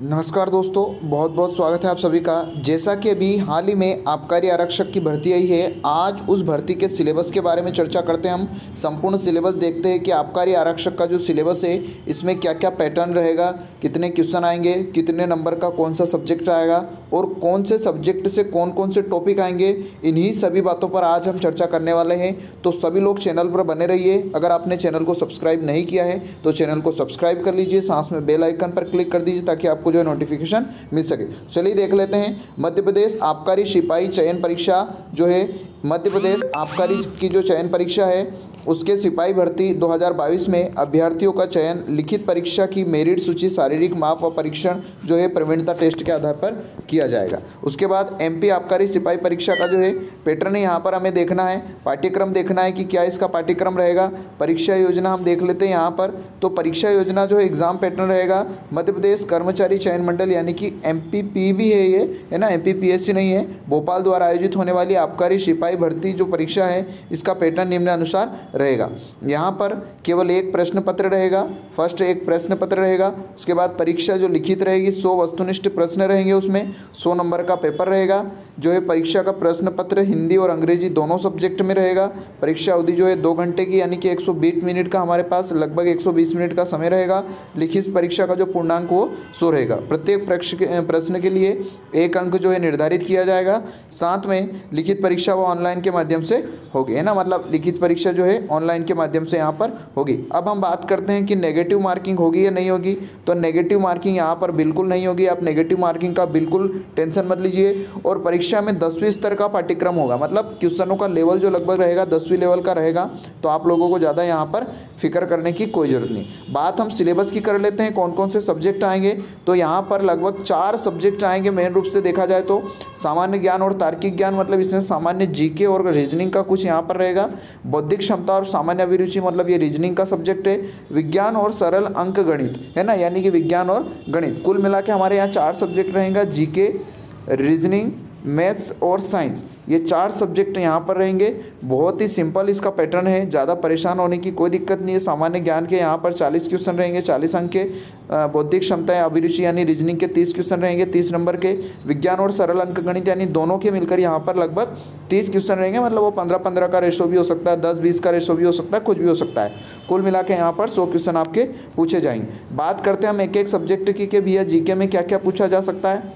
नमस्कार दोस्तों, बहुत बहुत स्वागत है आप सभी का। जैसा कि अभी हाल ही में आबकारी आरक्षक की भर्ती आई है, आज उस भर्ती के सिलेबस के बारे में चर्चा करते हैं। हम संपूर्ण सिलेबस देखते हैं कि आबकारी आरक्षक का जो सिलेबस है इसमें क्या क्या पैटर्न रहेगा, कितने क्वेश्चन आएंगे, कितने नंबर का कौन सा सब्जेक्ट आएगा और कौन से सब्जेक्ट से कौन से टॉपिक आएंगे। इन्हीं सभी बातों पर आज हम चर्चा करने वाले हैं। तो सभी लोग चैनल पर बने रहिए। अगर आपने चैनल को सब्सक्राइब नहीं किया है तो चैनल को सब्सक्राइब कर लीजिए, साथ में बेल आइकन पर क्लिक कर दीजिए ताकि आपको जो है नोटिफिकेशन मिल सके। चलिए देख लेते हैं। मध्य प्रदेश आबकारी सिपाही चयन परीक्षा जो है, मध्य प्रदेश आबकारी की जो चयन परीक्षा है उसके सिपाही भर्ती 2022 में अभ्यर्थियों का चयन लिखित परीक्षा की मेरिट सूची, शारीरिक माप व परीक्षण जो है प्रवीणता टेस्ट के आधार पर किया जाएगा। उसके बाद एमपी आबकारी सिपाही परीक्षा का जो है पैटर्न यहाँ पर हमें देखना है, पाठ्यक्रम देखना है कि क्या इसका पाठ्यक्रम रहेगा। परीक्षा योजना हम देख लेते हैं यहाँ पर। तो परीक्षा योजना जो है एग्जाम पैटर्न रहेगा, मध्य प्रदेश कर्मचारी चयन मंडल यानी कि MPPB है ये, है ना, MPPSC नहीं है, भोपाल द्वारा आयोजित होने वाली आबकारी सिपाही भर्ती जो परीक्षा है इसका पैटर्न निम्नानुसार रहेगा। यहाँ पर केवल एक प्रश्न पत्र रहेगा, फर्स्ट एक प्रश्न पत्र रहेगा। उसके बाद परीक्षा जो लिखित रहेगी 100 वस्तुनिष्ठ प्रश्न रहेंगे, उसमें 100 नंबर का पेपर रहेगा। जो है परीक्षा का प्रश्न पत्र हिंदी और अंग्रेजी दोनों सब्जेक्ट में रहेगा। परीक्षा अवधि जो है 2 घंटे की यानी कि 120 मिनट का हमारे पास लगभग 120 मिनट का समय रहेगा। लिखित परीक्षा का जो पूर्णांक वो 100 रहेगा। प्रत्येक प्रश्न के लिए 1 अंक जो है निर्धारित किया जाएगा। साथ में लिखित परीक्षा वो ऑनलाइन के माध्यम से होगी, है ना, मतलब लिखित परीक्षा जो है ऑनलाइन के माध्यम से यहाँ पर होगी। अब हम बात करते हैं कि नेगेटिव मार्किंग होगी या नहीं होगी। तो नेगेटिव मार्किंग यहाँ पर बिल्कुल नहीं होगी। आप नेगेटिव मार्किंग का बिल्कुल टेंशन मत लीजिए। और परीक्षा में 10वीं स्तर का पाठ्यक्रम होगा, मतलब क्वेश्चनों का लेवल जो लगभग रहेगा 10वीं लेवल का रहेगा। तो आप लोगों को ज़्यादा यहाँ पर फिक्र करने की कोई ज़रूरत नहीं। बात हम सिलेबस की कर लेते हैं, कौन कौन से सब्जेक्ट आएंगे। तो यहाँ पर लगभग 4 सब्जेक्ट आएंगे मेन रूप से देखा जाए तो। सामान्य ज्ञान और तार्किक ज्ञान, मतलब इसमें सामान्य जीके और रीजनिंग का कुछ यहाँ पर रहेगा। बौद्धिक क्षमता और सामान्य अभिरुचि, मतलब ये रीजनिंग का सब्जेक्ट है। विज्ञान और सरल अंक गणित, है ना, यानी कि विज्ञान और गणित। कुल मिला के हमारे यहाँ 4 सब्जेक्ट रहेंगे, जीके, रीजनिंग, मैथ्स और साइंस। ये 4 सब्जेक्ट यहाँ पर रहेंगे। बहुत ही सिंपल इसका पैटर्न है, ज़्यादा परेशान होने की कोई दिक्कत नहीं है। सामान्य ज्ञान के यहाँ पर 40 क्वेश्चन रहेंगे, 40 अंक के। बौद्धिक क्षमता या अभिरुचि यानी रीजनिंग के 30 क्वेश्चन रहेंगे, 30 नंबर के। विज्ञान और सरल अंक गणित यानी दोनों के मिलकर यहाँ पर लगभग 30 क्वेश्चन रहेंगे, मतलब वो 15-15 का रेशो भी हो सकता है, 10-20 का रेशो भी हो सकता है, कुछ भी हो सकता है। कुल मिला के यहाँ पर 100 क्वेश्चन आपके पूछे जाएंगे। बात करते हैं हम एक एक सब्जेक्ट की कि भैया जीके में क्या क्या पूछा जा सकता है।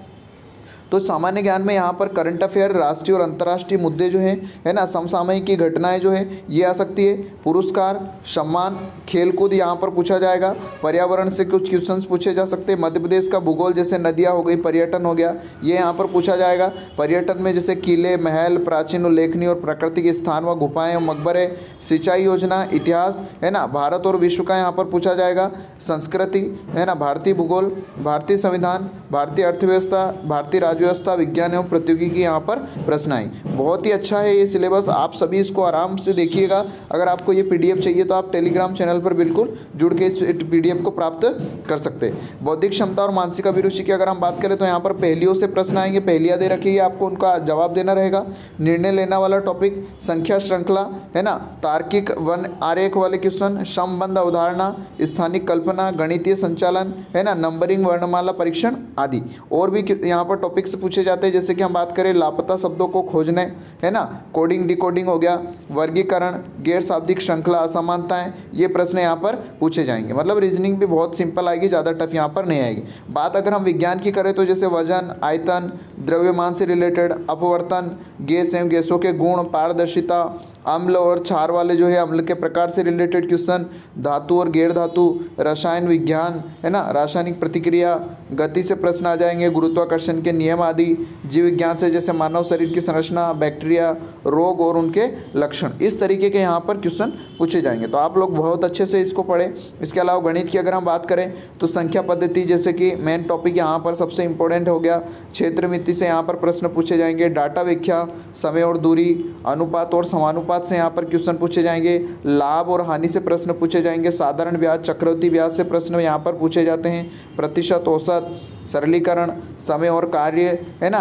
तो सामान्य ज्ञान में यहाँ पर करंट अफेयर, राष्ट्रीय और अंतर्राष्ट्रीय मुद्दे जो हैं, है ना, समसामयिक की घटनाएं जो है ये आ सकती है। पुरस्कार, सम्मान, खेलकूद यहाँ पर पूछा जाएगा। पर्यावरण से कुछ क्वेश्चंस पूछे जा सकते हैं। मध्य प्रदेश का भूगोल, जैसे नदियाँ हो गई, पर्यटन हो गया, ये यहाँ पर पूछा जाएगा। पर्यटन में जैसे किले, महल, प्राचीन उल्लेखनीय और प्राकृतिक स्थान व गुफाएँ, मकबरे, सिंचाई योजना, इतिहास, है ना, भारत और विश्व का यहाँ पर पूछा जाएगा। संस्कृति, है ना, भारतीय भूगोल, भारतीय संविधान, भारतीय अर्थव्यवस्था, भारतीय व्यवस्था, विज्ञान एवं प्रौद्योगिकी यहाँ पर प्रश्न आए। बहुत ही अच्छा है ये सिलेबस, आप सभी इसको आराम से देखिएगा। अगर आपको ये PDF चाहिए तो आप टेलीग्राम चैनल पर बिल्कुल जुड़ के इस PDF को प्राप्त कर सकते हैं। बौद्धिक क्षमता और मानसिक अभिरुचि की अगर हम बात करें तो यहाँ पर पहेलियों से प्रश्न आएंगे, पहेलियाँ दे रखी है, आपको उनका जवाब देना रहेगा। निर्णय लेना वाला टॉपिक, संख्या श्रृंखला, है ना, तार्किक वन आरेख वाले क्वेश्चन, संबंध अवधारणा, स्थानिक कल्पना, गणितीय संचालन, है ना, नंबरिंग, वर्णमाला परीक्षण आदि। और भी यहाँ पर टॉपिक से पूछे जाते हैं, जैसे कि हम बात करें लापता शब्दों को खोजने, है ना, कोडिंग डिकोडिंग हो गया, वर्गीकरण, गैर शाब्दिक श्रृंखला, असमानताएं, ये प्रश्न यहाँ पर पूछे जाएंगे। मतलब रीजनिंग भी बहुत सिंपल आएगी, ज़्यादा टफ यहाँ पर नहीं आएगी। बात अगर हम विज्ञान की करें तो जैसे वजन, आयतन, द्रव्यमान से रिलेटेड, अपवर्तन, गैस एवं गैसों के गुण, पारदर्शिता, अम्ल और क्षार वाले जो है अम्ल के प्रकार से रिलेटेड क्वेश्चन, धातु और गैर धातु, रसायन विज्ञान, है ना, रासायनिक प्रतिक्रिया, गति से प्रश्न आ जाएंगे, गुरुत्वाकर्षण के नियम आदि, जीव विज्ञान से जैसे मानव शरीर की संरचना, बैक्टीरिया, रोग और उनके लक्षण, इस तरीके के यहाँ पर क्वेश्चन पूछे जाएंगे। तो आप लोग बहुत अच्छे से इसको पढ़ें। इसके अलावा गणित की अगर हम बात करें तो संख्या पद्धति जैसे कि मेन टॉपिक यहाँ पर सबसे इंपॉर्टेंट हो गया। क्षेत्र मिति से यहाँ पर प्रश्न पूछे जाएंगे। डाटा व्याख्या, समय और दूरी, अनुपात और समानुपात से यहाँ पर क्वेश्चन पूछे जाएंगे। लाभ और हानि से प्रश्न पूछे जाएंगे। साधारण ब्याज, चक्रवृद्धि ब्याज से प्रश्न यहाँ पर पूछे जाते हैं। प्रतिशत, औसत, सरलीकरण, समय और कार्य, है ना,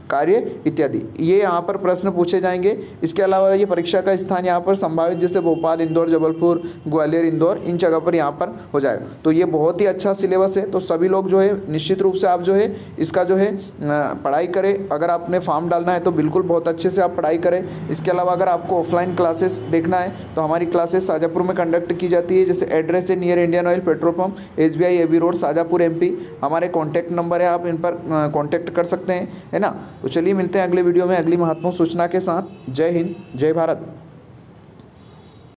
कार्य इत्यादि, ये यहाँ पर प्रश्न पूछे जाएंगे। इसके अलावा ये परीक्षा का स्थान यहाँ पर संभावित जैसे भोपाल, इंदौर, जबलपुर, ग्वालियर, इंदौर, इन जगह पर यहाँ पर हो जाएगा। तो ये बहुत ही अच्छा सिलेबस है, तो सभी लोग जो है निश्चित रूप से आप जो है इसका जो है पढ़ाई करें। अगर आपने फॉर्म डालना है तो बिल्कुल बहुत अच्छे से आप पढ़ाई करें। इसके अलावा अगर आपको ऑफलाइन क्लासेस देखना है तो हमारी क्लासेस शाजापुर में कंडक्ट की जाती है। जैसे एड्रेस है near Indian Oil petrol pump, SBI AB road, Shajapur MP। हमारे कॉन्टैक्ट नंबर है, आप इन पर कॉन्टैक्ट कर सकते हैं, है ना। तो चलिए मिलते हैं अगले वीडियो में अगली महत्वपूर्ण सूचना के साथ। जय हिंद, जय भारत।